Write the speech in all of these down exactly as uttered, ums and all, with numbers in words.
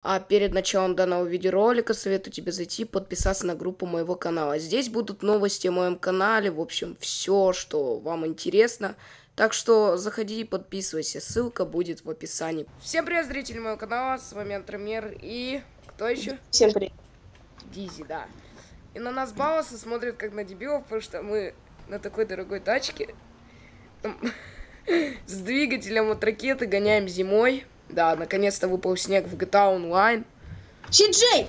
А перед началом данного видеоролика советую тебе зайти и подписаться на группу моего канала. Здесь будут новости о моем канале, в общем, все, что вам интересно. Так что заходи и подписывайся, ссылка будет в описании. Всем привет, зрители моего канала, с вами Антромер и... Кто еще? Всем привет. Дизи, да. И на нас балосы смотрят как на дебилов, потому что мы на такой дорогой тачке с двигателем от ракеты гоняем зимой. Да, наконец-то выпал снег в джи ти эй Online. Си-Джей!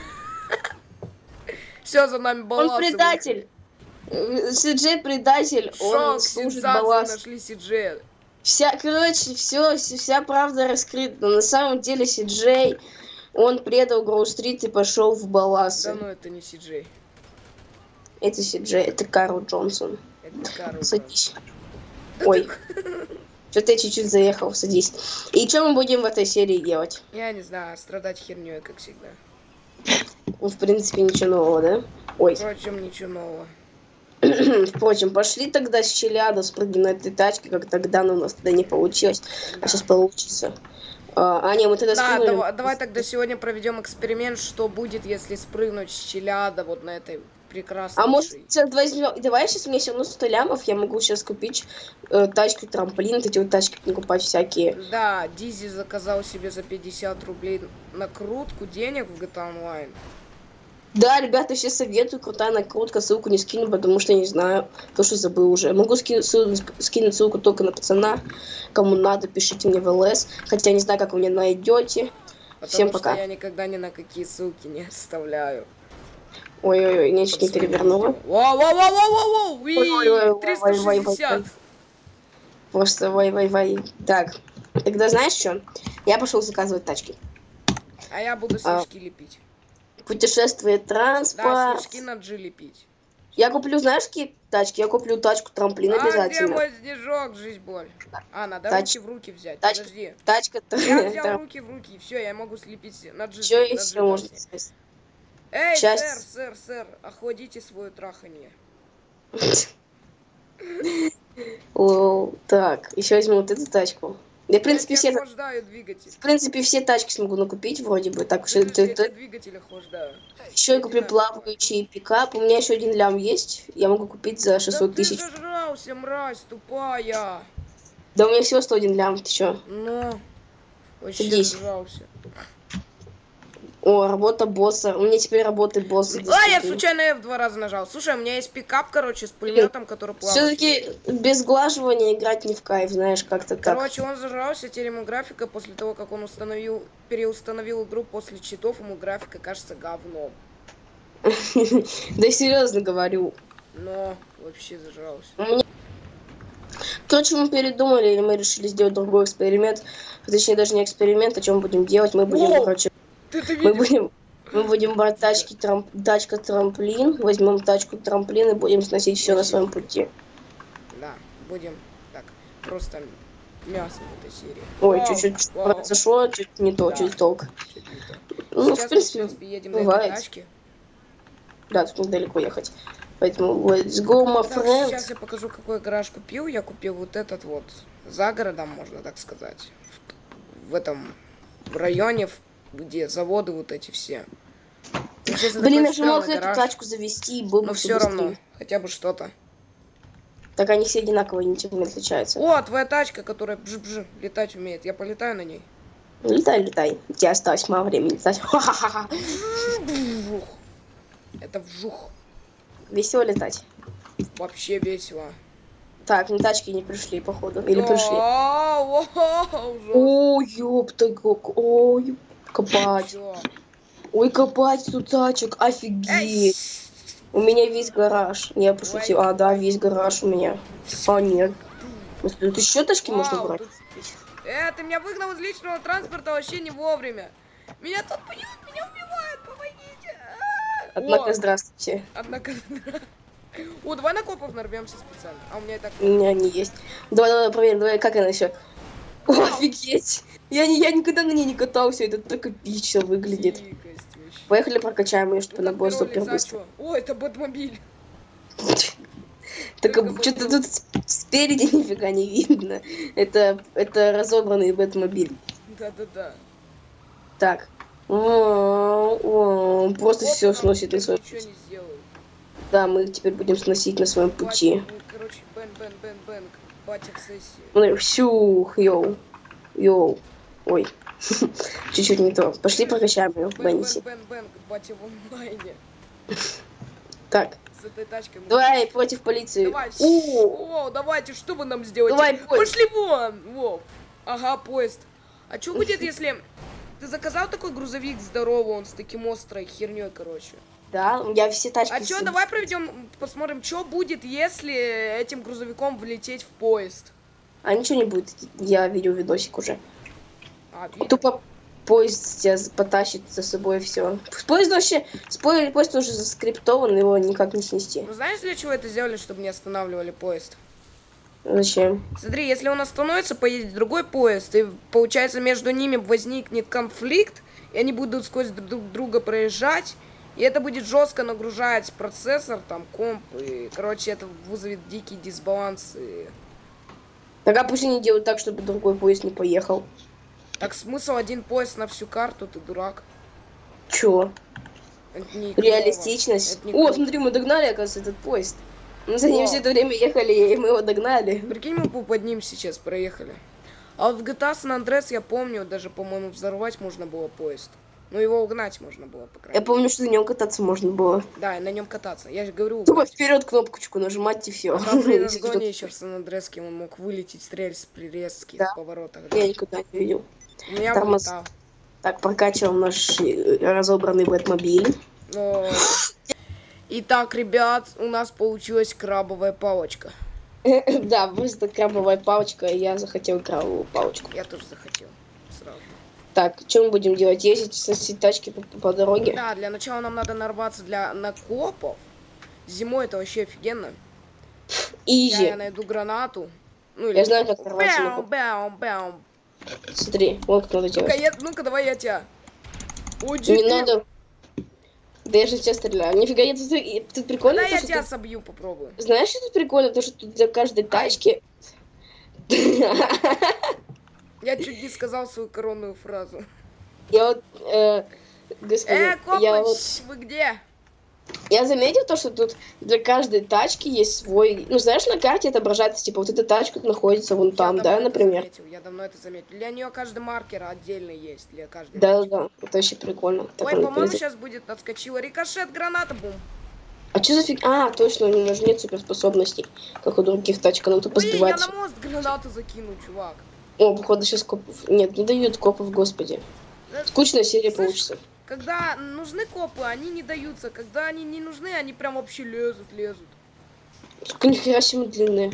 Все, за нами балласы. Он предатель. Си-Джей предатель. Он служит баллас. Нашли Си-Джея. Вся, короче, все, вся правда раскрыта. Но на самом деле Си-Джей, он предал Гроу-стрит и пошел в балласы. Да ну это не Си-Джей. Это Си-Джей, это Карл Джонсон. Это Карл. Садись. Ой. Что-то я чуть-чуть заехал, садись. И что мы будем в этой серии делать? Я не знаю, страдать херней, как всегда. Ну, в принципе, ничего нового, да? Ой. Впрочем, ничего нового. Впрочем, пошли тогда с Челяда, спрыгнем на этой тачке, как тогда, но у нас тогда не получилось. Да. А сейчас получится. А, а не, мы тогда да, спрыгнули... давай, давай тогда сегодня проведем эксперимент, что будет, если спрыгнуть с Челяда вот на этой прекрасной. А может, сейчас возьмем... Давай сейчас, мне все равно сто лямов, я могу сейчас купить э, тачку, трамплин, эти вот тачки покупать всякие. Да, Дизи заказал себе за пятьдесят рублей накрутку денег в джи ти эй Online. Да, ребята, все советую, крутая накрутка, ссылку не скину, потому что не знаю, то что забыл уже. Могу ски ссыл скинуть ссылку только на пацана, кому надо, пишите мне в ЛС, хотя не знаю, как вы меня найдете. Потому Всем что пока. Я никогда ни на какие ссылки не оставляю. Ой-ой-ой, нечто не перевернула. Воу-воу-воу-воу-воу! триста шестьдесят! Просто вай-вай-вай. Так, тогда знаешь что? Я пошел заказывать тачки. А я буду снежки а... лепить. Путешествие, транспорт. Да, снежки на джи лепить. Я куплю, знаешь, какие тачки? Я куплю тачку, трамплин а обязательно. А где мой снежок, жизнь боль? А, надо Тач... руки в руки взять, тачка, подожди. Тачка... Я взял руки в руки, и все, я могу слепить на джи. Все, и все можно сказать. Эй, Сейчас... сэр, сэр, сэр, охладите свое траханье. Так, еще возьму вот эту тачку. Я, в принципе, я все... двигатель. В принципе, все тачки смогу накупить, вроде бы. Так, что это... Я двигатель охлаждаю. Еще я куплю плавающий пикап. У меня еще один лям есть. Я могу купить за шестьсот тысяч. Да ты зажрался, мразь тупая. Да у меня всего сто один лям, ты че? Ну, вообще Садись. Зажрался. О, работа босса. У меня теперь работает босс. А, я случайно F два раза нажал. Слушай, у меня есть пикап, короче, с пулеметом, который плавает. Все-таки без глаживания играть не в кайф, знаешь, как-то так. Короче, он зажрался, теперь ему графика после того, как он установил, переустановил игру после читов, ему графика кажется говном. Да серьезно говорю. Но вообще зажрался. Короче, мы передумали, или мы решили сделать другой эксперимент. Точнее, даже не эксперимент, о чем будем делать. Мы будем, короче... Мы будем, мы будем брать тачки, трамп, тачка, трамплин, возьмем тачку, трамплин и будем сносить все на своем пути. Да, будем так, просто мясо в этой серии. Ой, чуть-чуть произошло, чуть не то, да. чуть толк. Чуть не то. Ну, Сейчас в принципе, мы, в принципе едем бывает. на этой тачке. Да, тут недалеко ехать. Поэтому let's go, my так, friend. Сейчас я покажу, какой гараж купил. Я купил вот этот вот за городом, можно так сказать. В, в этом в районе, в где заводы вот эти все. Блин, я же мог эту тачку завести, был бы но все равно, хотя бы что-то. Так они все одинаковые, ничем не отличаются. О, твоя тачка, которая бж-бж летать умеет. Я полетаю на ней. Летай, летай. У тебя осталось мало времени летать. Это вжух. Весело летать. Вообще весело. Так, на тачки не пришли, походу. Или пришли. О, ёпта, как. Ой, копать. Ой, копать тут тачек. Офигеть. У меня весь гараж. Я пошутил. А, да, весь гараж у меня. А, нет. Тут еще тачки можно брать. Э, ты меня выгнал из личного транспорта вообще не вовремя. Меня тут бьют, меня убивают, помогите. Однако, здравствуйте. Однако, о, давай на копов нарвемся специально. А у меня и так... У меня они есть. Давай, давай, проверим, давай, как она еще? О, офигеть! Я, не, я никогда на ней не катался, это так эпично выглядит. Поехали прокачаем ее, чтобы она была супер быстро. О, это Бэтмобиль. Так что-то тут спереди нифига не видно. Это, это разобранный Бэтмобиль. Да-да-да. Так, О, о, просто Вот все нам сносит на теперь своем ничего пути. не сделают. Да, мы теперь будем сносить на своем пути. Батя, ну, короче, бен, бен, бен, бен, батя в сессии. Ну, Всюх, йоу, йоу. Ой, чуть-чуть не то. Пошли прокачаем его в Бен, бен, Беннете. бен, бен, батя в онлайне. Так, С этой тачкой мы... давай против полиции. Давай, О, о, давайте, что вы нам сделаете? давай, поезд. Пошли вон! Во. Ага, поезд. А что будет, если... Ты заказал такой грузовик здоровый, он с таким острой херней, короче? Да, я все тачки... А что, давай проведем, посмотрим, что будет, если этим грузовиком влететь в поезд. А ничего не будет, я видел видосик уже. А, видно? Тупо поезд тебя потащит за собой все. Поезд вообще, спойлер, поезд уже заскриптован, его никак не снести. Ну знаешь, для чего это сделали, чтобы не останавливали поезд? Зачем? Смотри, если он остановится, поедет другой поезд, и получается между ними возникнет конфликт, и они будут сквозь друг друга проезжать, и это будет жестко нагружать процессор, там, комп, и, короче, это вызовет дикий дисбаланс. И... Так а пусть они делают так, чтобы другой поезд не поехал. Так смысл один поезд на всю карту, ты дурак. Чё? Это не Реалистичность. Это не О, клево. смотри, мы догнали, оказывается, этот поезд. Мы за ним О. все это время ехали, и мы его догнали. Прикинь, мы под ним сейчас проехали. А вот в джи ти эй San Andreas, я помню, даже, по-моему, взорвать можно было поезд. Ну, его угнать можно было, по крайней Я помню, что на нем кататься можно было. мере. Да, и на нем кататься. Я же говорю, Тупо угнать. вперед кнопочку нажимать и все. А там при разгоне еще в Сан Андреаске он мог вылететь с рельс при резких Да. поворотах. Да. Я никогда не видел. У меня Тормоз. вылетал. Так, прокачиваем наш э, разобранный Бэтмобиль. Но... Итак, ребят, у нас получилась крабовая палочка. Да, просто крабовая палочка, и я захотел крабовую палочку. Я тоже захотел. Сразу. Так, что мы будем делать? Ездить, сносить тачки по, по дороге? Да, для начала нам надо нарваться для накопов. Зимой это вообще офигенно. Я, я Изи. найду гранату. Ну, Я знаю, как нарваться на бэм, коп. бэм, бэм. Смотри, вот как надо Ну-ка, делать. я- ну-ка, давай я тебя. Ой, Не дебил. надо. Да я же тебя стреляю. Нифига, я тут, и- тут прикольно. Да то, я что тебя тут- собью, попробую. Знаешь, что тут прикольно? То, что тут для каждой тачки... Я чуть не сказал свою коронную фразу. Я вот, э, господин, Э, копы, я вот, вы где? я заметил то, что тут для каждой тачки есть свой, ну знаешь, на карте отображается, типа, вот эта тачка находится вон там, Я да, давно это например. заметил, я давно это заметил. Для нее каждый маркер отдельно есть, для каждой. Да, тачки. да, да, это вообще прикольно. Так Ой, оно по-моему, произойдет. сейчас будет отскочила рикошет, граната, бум. А что за фиг? А, точно, у него же нет суперспособностей, как у других тачек, она тупо Ой, я сбивает. на мост гранату закину, чувак. О, походу сейчас копов. Нет, не дают копов, господи. Да, Скучная серия слышь, получится. Когда нужны копы, они не даются. Когда они не нужны, они прям вообще лезут, лезут. Только нихера себе мы длинные.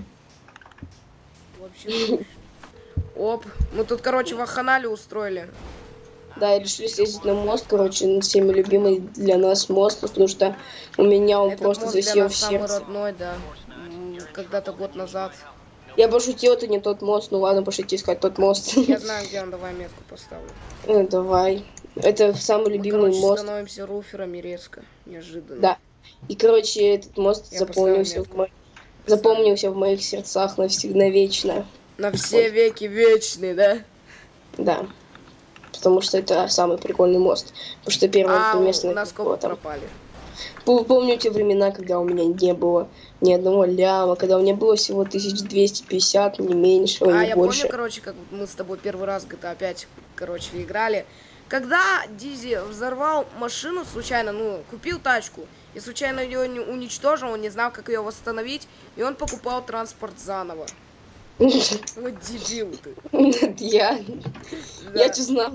Вообще. Оп, мы тут, короче, вахханалию устроили. Да, и решили съездить на мост, короче, на всеми любимый для нас мост, потому что у меня он Этот просто мост для засел нас в самый сердце. родной, да. М, Когда-то год назад. Я пошутил, это не тот мост, ну ладно, пошлите искать тот мост. Я знаю, где он, давай метку поставлю. Ну, давай. Это самый Мы, любимый короче, мост. становимся руферами резко. Неожиданно. Да. И, короче, этот мост Я запомнился поставил в, метку. мо- запомнился в моих сердцах навсегда вечно. На все веки вечный, да? Да. Потому что это самый прикольный мост. Потому что первое А, место у нас копы пропали. Пом- Помню те времена, когда у меня не было ни одного ляма, когда у меня было всего тысяча двести пятьдесят, не меньше, А, не я больше. помню, короче, как мы с тобой первый раз в джи ти эй пять, короче, играли. Когда Дизи взорвал машину случайно, ну, купил тачку, и случайно ее не уничтожил, он не знал, как ее восстановить, и он покупал транспорт заново. Вот дебил ты. Я, Да. я что знал.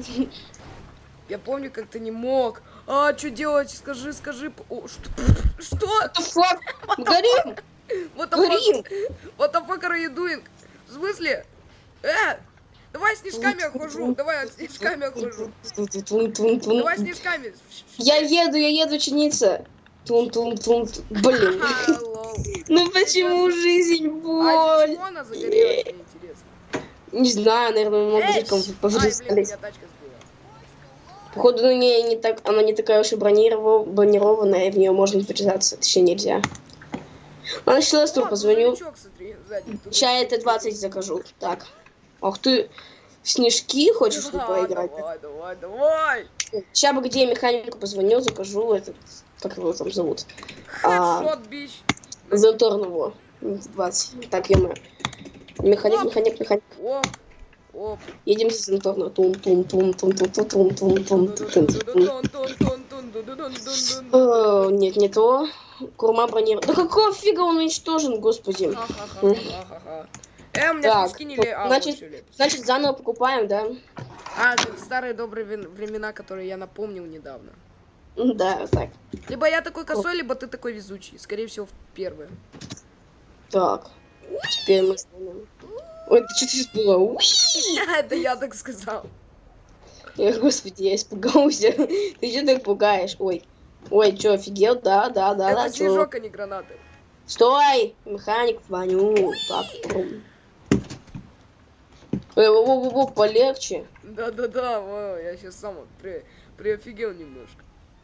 Я помню, как ты не мог. А, что делать? Скажи, скажи. О, что? Что? What the fuck? Мы горим! Вот the Горим! fuck? What the fuck are you doing? В смысле? Э! Давай снежками охожу. Давай снежками охожу. Тун-тун-тун-тун. Давай снежками. Я еду, я еду, ученица. Тун-тун-тун. Блин. Ха, лол. Ну почему жизнь А боль? чего она загорелась, мне интересно? Не знаю, наверное, много Эй, зрителям ай, блин, повредились. меня тачка сбила. Походу, на ней не так, она не такая уж и брониров- бронированная, и в нее можно врезаться, точнее нельзя. А на Силастур О, позвоню. грузовичок, смотри, сзади. Тут Чай это двадцать закажу. Так. Ах ты. снежки хочешь ты Да, поиграть? давай, давай, давай. Сейчас бы где я механику позвоню, закажу этот, как его там зовут? А, Хедшот, бич. Заторного. двадцать. Так, ё Механик, Оп. механик, механик. Оп, оп. Едем за Заторного. Тум, тум, тум, тум, тум, тум, тум, тум, тум, тум, тум. О, нет, не то. Курма бронирована. Да какого фига он уничтожен, господи. Ха-ха-ха-ха-ха-ха. Э, у меня Так, снежки не ле... А, значит, вот всё лепится. значит, заново покупаем, да? А, это старые добрые вен- времена, которые я напомнил недавно. Да, так. Либо я такой косой, либо ты такой везучий. Скорее всего, в первое. Так. Теперь мы станем. Ой, ты что сейчас было? Уи! Это я так сказал. Эх, господи, я испугался. Ты что так пугаешь? Ой. Ой, что, офигел? Да, да, да, да. Это снежок, а не гранаты. Стой! Механик, звоню. Так, прум. Эй, во-во-во, полегче. Да-да-да, во, я сейчас сам вот при... приофигел немножко.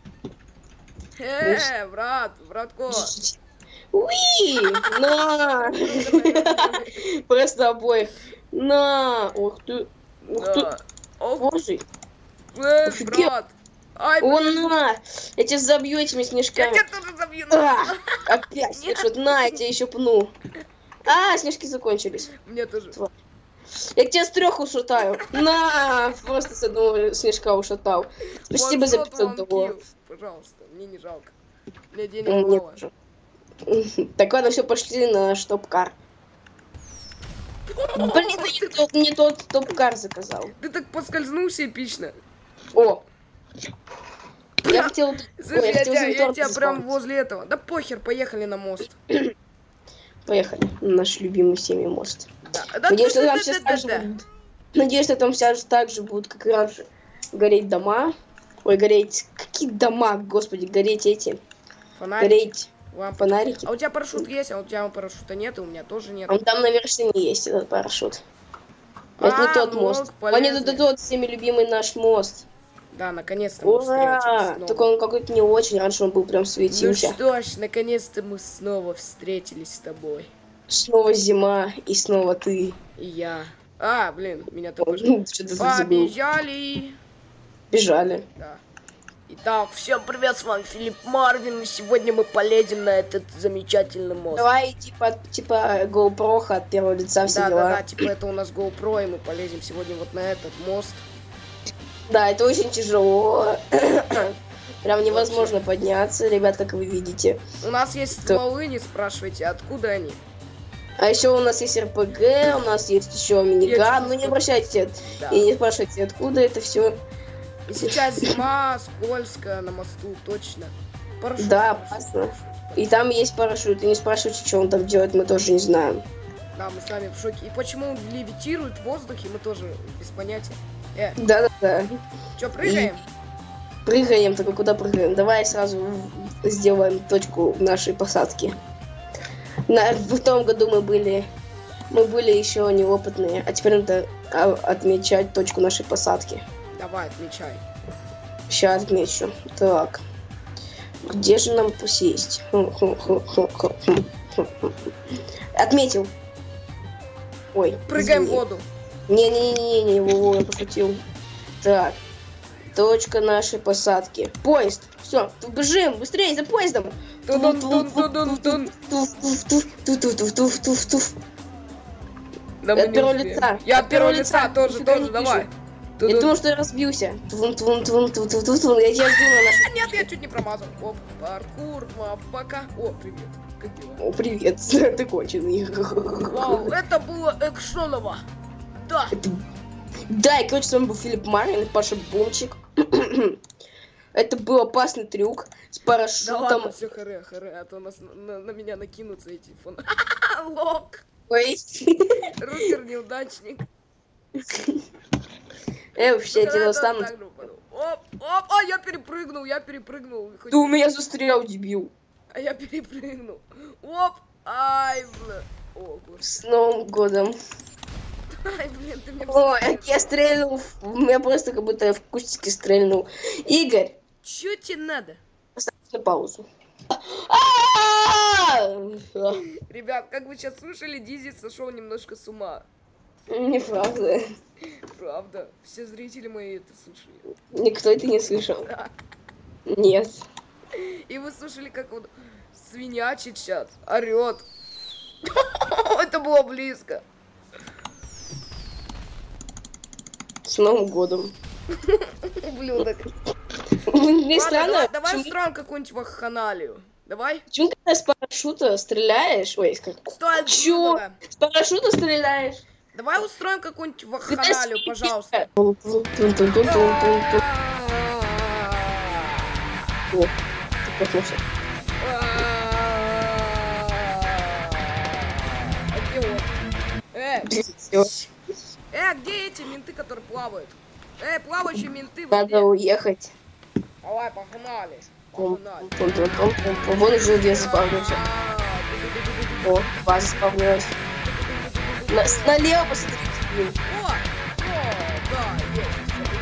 Э, брат, братко. Уи! На! Просто обоих. На! Ух ты! Ух ты! Да. Ох, Боже! э, офигел. брат. Ай, О, блин. на! Я тебя забью этими Я снежками. тебя тоже забью. А, опять Нет. снежок. На, я тебя еще пну. А, снежки закончились. Мне тоже. Я тебя с трех ушатаю. На! Просто с одного снежка ушатал. Спасибо за Вот пятьсот вам долларов. килл. Пожалуйста, мне не жалко. Мне денег М, мне мало. тоже. Так, ладно, все, пошли на наш топ-кар. Блин, я не тот, не тот топ-кар заказал. Ты так поскользнулся эпично. О! Я хотел... Ой, Слушай, я я, хотел тебя, я Зенторн тебя прям заспавнить. возле этого. Да похер, поехали на мост. Поехали. На наш любимый всеми мост. Да, да, Надеюсь, что да, там да, сейчас да, так же да. будут... Надеюсь, что там сейчас так же будут, как и раньше, гореть дома. Ой, гореть... Какие дома, господи, гореть эти... Фонарик. Гореть Лампа. фонарики. А у тебя парашют есть, а у тебя парашюта нет, и у меня тоже нет. Он там на вершине есть, этот парашют. Это не А, тот ну, мост. Он не полезный. тот, тот всеми любимый наш мост. Да, наконец-то мы Ура! встретились снова. Только он какой-то не очень, раньше он был прям Ну светился. что ж, наконец-то мы снова встретились с тобой. Снова зима, и снова ты. И я. А, блин, меня такой же. Ну, что-то забыл. Побежали. Бежали. Да. Итак, всем привет, с вами Филипп Марвин, и сегодня мы полезем на этот замечательный мост. Давай, типа, типа GoPro от первого лица все Да, дела. да, да, типа это у нас GoPro, и мы полезем сегодня вот на этот мост. Да, это очень тяжело. Прям невозможно подняться, ребят, как вы видите. У нас есть Что? стволы, не спрашивайте, откуда они. А еще у нас есть эр пэ гэ, у нас есть еще миниган. Ну не обращайте, Да. и не спрашивайте, откуда это все. И сейчас зима, скользко на мосту, точно. Парашют, Да, парашют, опасно. парашют. И там есть парашют, и не спрашивайте, что он там делает, мы тоже не знаем. Да, мы сами в шоке. И почему он левитирует в воздухе, мы тоже без понятия. Э, Да-да-да. чё, прыгаем? Прыгаем, только куда прыгаем? Давай сразу в- сделаем точку нашей посадки. На, в том году мы были, мы были еще неопытные, а теперь надо а, отмечать точку нашей посадки. Давай, отмечай. Сейчас отмечу. Так. Где же нам посесть? Отметил. Ой. Прыгаем в извини. воду. Не-не-не-не, Вову, я пошутил. Так. Точка нашей посадки. Поезд. Все, бежим, быстрее за поездом. Тун-тун-тун-тун-тун. Туф-туф-туф-туф-туф-туф. Да Я мы от не первого успеем. лица. Я От от первого первого лица лица. тоже, Нифига тоже, не давай. Я Тун-тун. думал, что я разбился. Тун-тун-тун-тун-тун-тун. Я тебя жду на наш... А, нет, я чуть не промазал. Оп, паркур, мапака. О, привет. Как дела? О, привет, ты конченый. Вау, это было экшоново. Да. Это- Да, и короче, с вами был Филипп Марвин и Паша Бумчик. Это был опасный трюк с Да парашютом. ладно, все харе, харе, а то нас на, на- на меня накинутся эти фон. Лок. Ой. Рупер неудачник. Э, вообще, я тебя Да, достану. так же упаду. Оп, оп, а я перепрыгнул, я перепрыгнул. Хоть- Ты у меня застрял, дебил. А я перепрыгнул. Оп, ай, бля. О, господи. С Новым годом. Ай, блин, ты мне... Ой, вставил. я стрельнул. в- У меня просто как будто я в кустике стрельнул. Игорь, Чё тебе надо? поставь на паузу. А-а-а! Ребят, как вы сейчас слышали, Дизи сошел немножко с ума. Неправда. Правда. Все зрители мои это слышали. Никто это не слышал. Да. Нет. И вы слышали, как он свинячит сейчас, орет. Это было близко. С Новым годом. Ублюдок. Мне Ладно, странно, давай, давай почему- устроим какую-нибудь вакханалию. Давай. Почему когда с парашюта стреляешь? Ой, как... Стой, Чё? ублюдок. С парашюта стреляешь? Давай устроим какую-нибудь вакханалию, пожалуйста. Тун-тун-тун-тун-тун-тун. О, ты проснулся. А где он? Э, Всё. э, где эти менты, которые плавают? Э, плавающие менты, вы Надо где? уехать. Давай, погнали. Тун, Погнали. тун, тун, тун, тун, тун. Вон уже две заспавнился. О, база заспавнилась. На, налево посмотрите, блин. О, о, да, есть.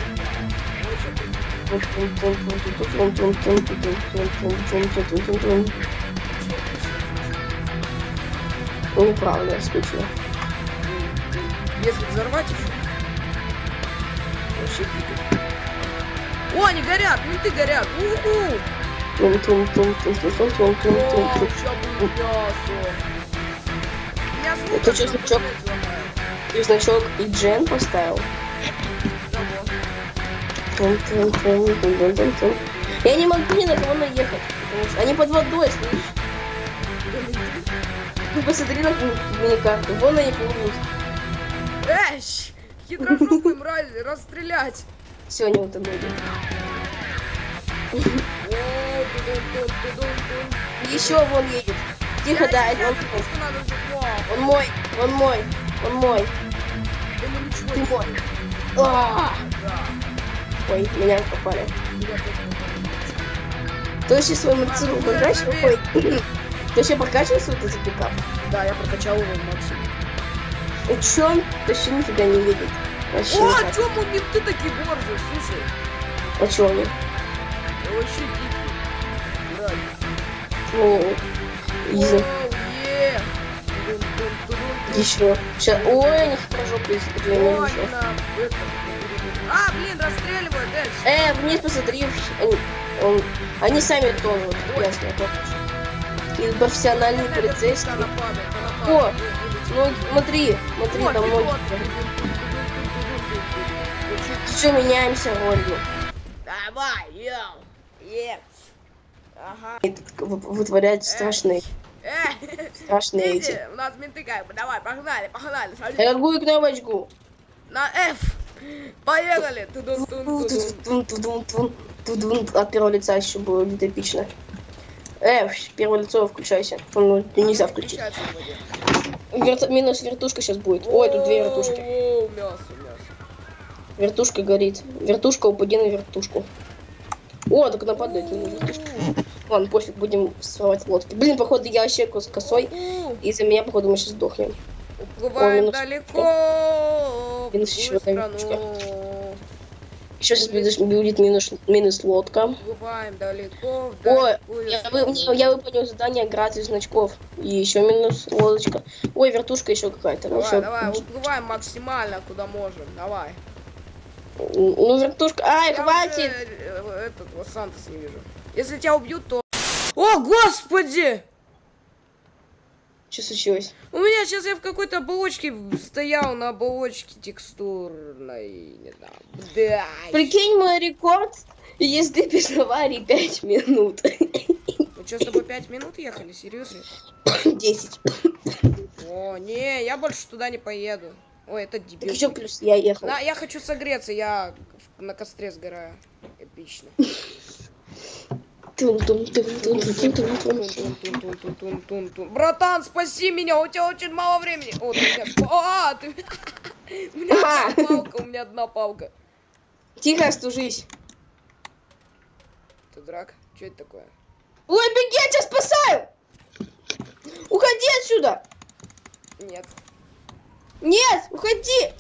Тун, тун, тун, тун, тун, тун, тун, тун, тун, тун, тун, тун, тун, тун. Ну, неправда, скучно. Если взорвать еще. Вообще дико. О, они горят, менты горят. У-ху. Тун, тун, тун, тун, тун, тун, тун, тун, О, тун, тун. ща будет мясо. Меня звук Это чё, отсюда значок? ломает. И значок и Джен поставил. Того. Тун, тун, тун, тун, тун, тун, тун. Я не могу ни на кого наехать, потому что они под водой, слышишь? Ну, посмотри на миникарту, вон они плывут. Эш! Хитрожопые мрази, расстрелять! Все, они утонули. О, тудун-тун-тудун-тун. Еще вон едет. Тихо, Я да, тебя он, отпуску надо же. О, он мой, он мой, он мой, да ему ничего ты не мой. будет. А! Да. Ой, меня попали. Я тоже попал. Ты вообще свой мотоцикл Ладно, прокачивал? забей. Ой, ты вообще прокачивал свой этот пикап? Да, я прокачал его максимум. И чё он вообще нифига не едет? Вообще О, никак. чё мы менты такие борзые, слушай. А чё они? Я вообще дикий. Брать. Ну, изи. Оу, е. Тудун-тун-тудун-тун. Еще. Сейчас. Ой, они хитрожопые О, еще. они на это. А, блин, расстреливают, Эш. Э, вниз посмотри. Они, он, они сами тонут. Ясно, это. И профессиональные полицейские. Она падает, она О, падает. ну, смотри, смотри, О, там ноги. пилот. Все, меняемся ролью. Давай, йоу. Ес. Ага. В- Вытворять страшные, Э, страшные иди, эти. у нас менты как бы. Давай, погнали, погнали. На какую кнопочку? На F. Поехали. Тудун-тун-тудун. Тун-тун-тун-тун, тун-тун. От первого лица еще было где-то эпично. Э, первое лицо включайся. Ну, нельзя включить. Включается вроде. Верт- Минус вертушка сейчас будет. Ой, тут две вертушки. О, мясо, мясо. Вертушка горит. Вертушка, упади на вертушку. О, так нападает на вертушку. Ладно, пофиг, будем срывать лодки. Блин, походу я вообще кос- косой. У, Из-за меня, походу, мы сейчас сдохнем. Уплываем минус далеко. в Минус еще другую одна страну. Еще сейчас будет, будет минус, минус лодка. Уплываем далеко. в Ой, далекую я, вы, страну. не, я выполнил задание грати значков. И еще минус лодочка. Ой, вертушка еще какая-то. Ну, Давай, всё. давай, уплываем максимально, куда можем. Давай. Ну, вертушка. Ай, Я хватит! уже, э, этот, Лос-Сантос не вижу. Если тебя убьют, то... О, господи! Что случилось? У меня сейчас я в какой-то оболочке стоял, на оболочке текстурной, не знаю. Да. Прикинь, мой рекорд езды без аварий пять минут. Ну что, с тобой пять минут ехали? Серьезно? десять. О, не, я больше туда не поеду. Ой, это Так дебил. еще плюс я ехал. На, я хочу согреться, я в- на костре сгораю. Эпично. Тун-тун-тун-тун-тун-тун-тун-тун-тун-тун. Братан, спаси меня, у тебя очень мало времени. О, ты меня спа- А, ты... У меня одна палка, у меня одна палка. Тихо, стужись. Ты драк? Что это такое? Ой, беги, я тебя спасаю! Уходи отсюда! Нет. Нет, уходи!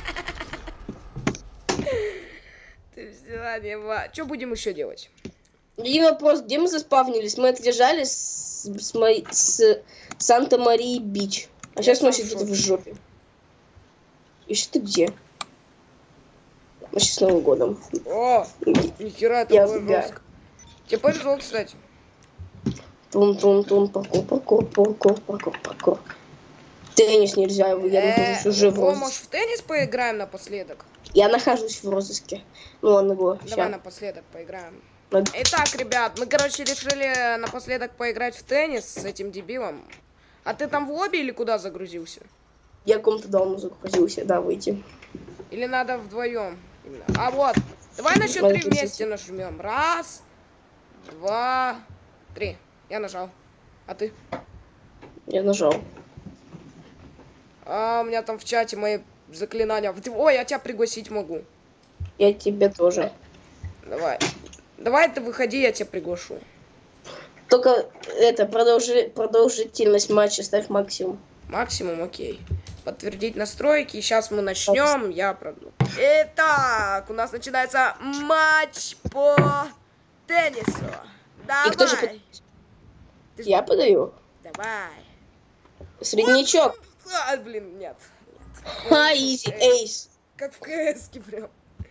Ты взяла не ва. Что будем еще делать? И вопрос, где мы заспавнились? Мы отъезжали с, с, моей- с Санта-Марии Бич. А Я сейчас мы сам сидим в шоке. в жопе. Ишь ты где? Значит, с Новым годом. О, нихера, это Я было тебя. жестко. Тебе повезло, кстати. Тун-тун-тун, паркур, паркур, паркур, паркур, паркур. Теннис нельзя, его я нахожусь уже в О, может, розыске. в теннис поиграем напоследок? Я нахожусь в розыске. Ну ладно, го. Давай ща. напоследок поиграем. Надо- Итак, ребят, мы, короче, решили напоследок поиграть в теннис с этим дебилом. А ты там в лобби или куда загрузился? Я в комнату дауну загрузился, да, выйти. Или надо вдвоем? Именно. А вот, давай на счет Надо три вместе присесть. нажмем. Раз, два, три. Я нажал. А ты? Я нажал. А, у меня там в чате мои заклинания. Ты- Ой, я тебя пригласить могу. Я тебя тоже. Давай. Давай ты выходи, я тебя приглашу. Только это, продолжи, продолжительность матча ставь максимум. Максимум, окей. Подтвердить настройки. Сейчас мы начнем. Я проду. Итак, у нас начинается матч по теннису. Давай. И кто же под- Ты ж- Я подаю. Давай. Среднячок. А, блин, нет. Ха, изи, эйс. Как в КС-ке прям.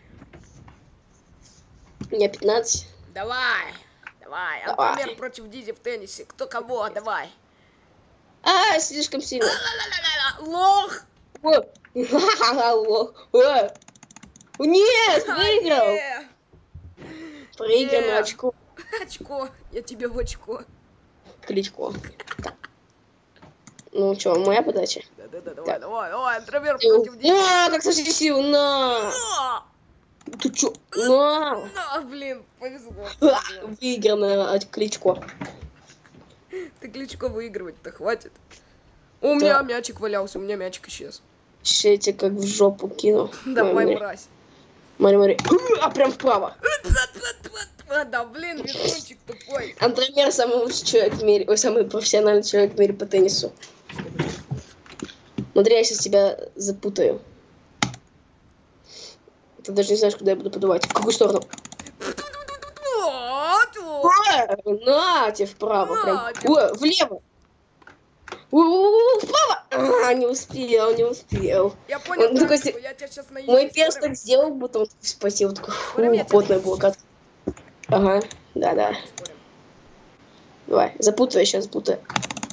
У меня пятнадцать. Давай. Давай. Давай. Антомер против Дизи в теннисе. Кто кого? Давай. А, слишком сильно. Ла-ла-ла-ла-ла. Лох. О, лох. О. Нет, выиграл. Е. Проиграно Е. очко. Очко. Я тебе в очко. Кличко. Так. Ну что, моя подача? Да-да-да, давай, Так. давай, давай. Антомер против Дизи. О, как совсем сил, на! На. Ты чё? На! На, блин, повезло. Ха, повезло. выиграно от Кличко. Ты Кличко выигрывать-то хватит. У меня Да. мячик валялся, у меня мячик исчез. Ща я тебе как в жопу кину. Давай, Смотри, мразь. смотри, смотри. А, прям вправо. Да, блин, везунчик тупой. Антромер самый лучший человек в мире. Ой, самый профессиональный человек в мире по теннису. Смотри, я сейчас тебя запутаю. Ты даже не знаешь, куда я буду подавать. В какую сторону? А, на, тебе вправо. На Прям. тебе. О, влево. У-у-у, вправо. А, не успел, не успел. Я понял, Он такой, тактику, я тебя сейчас на Мой изи перс спорим. так сделал, будто он спасил. Такой, Спорим, я фу, тебя потная на изи блокада. Ага, да-да. спорим. Давай, запутаю, сейчас запутаю.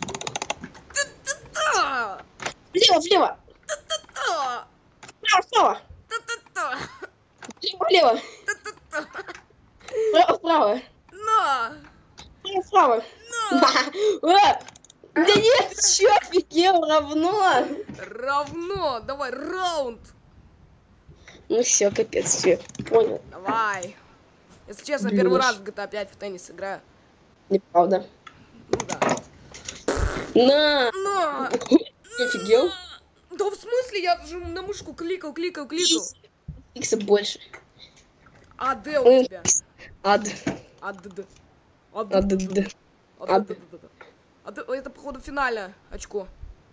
Та, Влево, влево. та, Вправо, вправо. та-та-та, Влево, влево. та-та-та. Вправо, вправо. На, Вправо, вправо. А! Да нет, ты чё, офигел, равно. равно, давай, раунд. Ну все, капец, все. Понял. Давай. Если честно, Блин, первый уж. раз в джи ти эй пять в теннис играю. Неправда. Ну да. На! На, Ты офигел? да в смысле, я же на мышку кликал, кликал, кликал. Икса больше. А, Д у тебя. Ад. А, Д, Д. А, Д, Ад. Д, д- Д. д. А, Д, Д, Д, Д. А, Д, это, походу, финальное очко.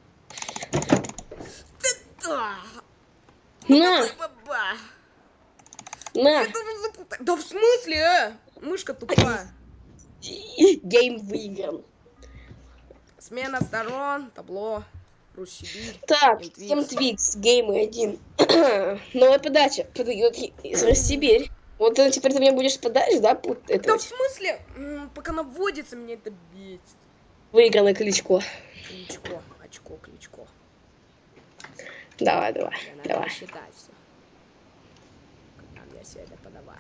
Та-та. На! Ба-ба. На! Это же запутай. Да в смысле, э? Мышка тупая. Гейм выигран. Смена сторон, табло, Русь-Сибирь. Так, Интвикс. всем Твикс, геймы один. Новая подача. Подает из Сибирь. Вот э, теперь ты мне будешь подать, да? пут- Да Это в смысле? М, Пока наводится, меня это бесит. выигранное Кличко. Кличко, очко, Кличко. Давай, давай, Я надо давай. посчитать все. Как мне все это подавать?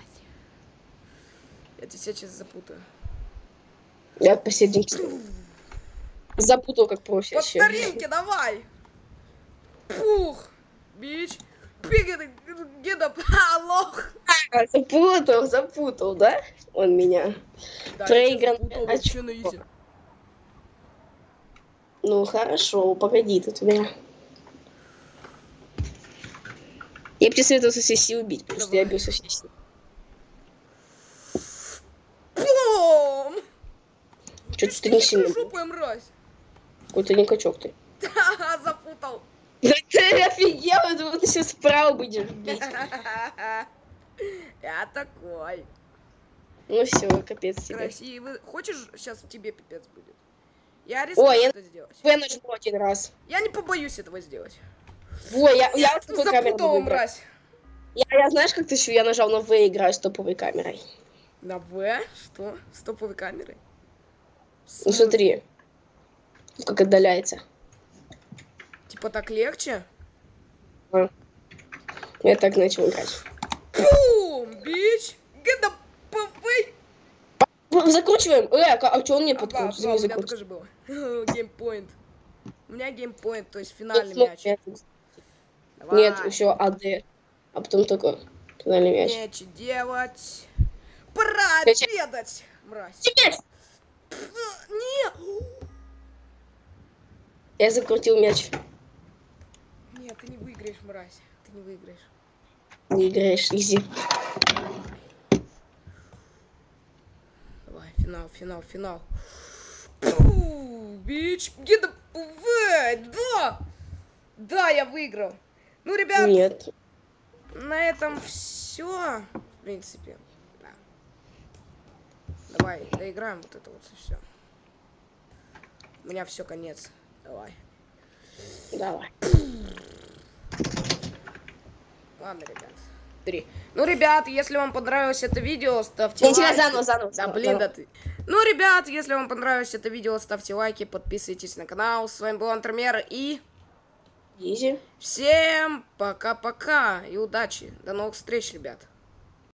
Я тебя сейчас запутаю. Я посерединке запутал, как проще. По вообще. старинке давай! Пух! Бич! Пигет! Геда! А, лох! А, запутал, запутал, да? Он меня. Да, Проигран- я тебя запутал вообще на изи. Ну хорошо, погоди, тут у меня. Я бы тебе советовал со всей силы бить, потому что я Давай. бил со всей силы. Плом! Что-то ты не сильно бил. Жопу, мразь! Какой-то не качок ты. Ха-ха, запутал! Да ты офигел, я думал, ты сейчас справа будешь бить. Я такой. Ну все, капец тебе. Красивый. Хочешь, сейчас тебе пипец будет? Я рискну Ой, я- это сделать. Я нажму один раз. Я не побоюсь этого сделать. Ой, я, я с топовой камерой Запутал, буду играть. мразь. Я, я знаешь, как ты еще я нажал на В и играю с топовой камерой. На В? Что? С топовой камерой? Ну смотри, как отдаляется. Типа так легче? А. Я так начал играть. Бум, бич! Get the away! Закручиваем. Э, а, а что он мне Ага, подкрутит? да, у Не меня закрутит. тоже было. Геймпоинт. У меня геймпоинт, то есть финальный мяч. Нет, Давай. нет, еще АД. А потом только финальный мяч. Нечего делать. Проведать, мразь. Мяч! Не! Я закрутил мяч. Нет, ты не выиграешь, мразь. Ты не выиграешь. Не играешь, изи. Давай, финал, финал, финал. Фу, бич, где-то... Да! Да, я выиграл. Ну, ребят, Нет. на этом все. В принципе, да. Давай, доиграем вот это вот и все. У меня все, конец. Давай. Давай. Ладно, ребят. Три. Ну, ребят, если вам понравилось это видео, ставьте Я тебя лайки. заново, заново. Да, заново, блин, заново. да ты. Ну, ребят, если вам понравилось это видео, ставьте лайки, подписывайтесь на канал. С вами был Антромер и... Изи. Всем пока-пока и удачи. До новых встреч, ребят.